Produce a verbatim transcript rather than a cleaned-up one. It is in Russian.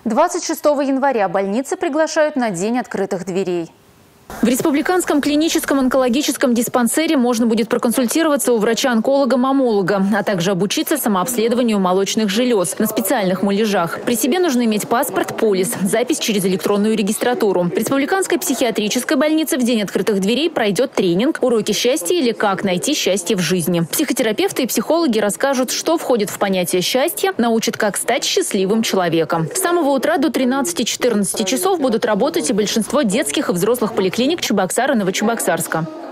двадцать шестого января больницы приглашают на День открытых дверей. В Республиканском клиническом онкологическом диспансере можно будет проконсультироваться у врача-онколога-мамолога, а также обучиться самообследованию молочных желез на специальных муляжах. При себе нужно иметь паспорт, полис, запись через электронную регистратуру. В Республиканской психиатрической больнице в День открытых дверей пройдет тренинг «Уроки счастья» или «Как найти счастье в жизни». Психотерапевты и психологи расскажут, что входит в понятие счастья, научат, как стать счастливым человеком. С самого утра до тринадцати-четырнадцати часов будут работать и большинство детских и взрослых поликлиник Чебоксар и Новочебоксарска.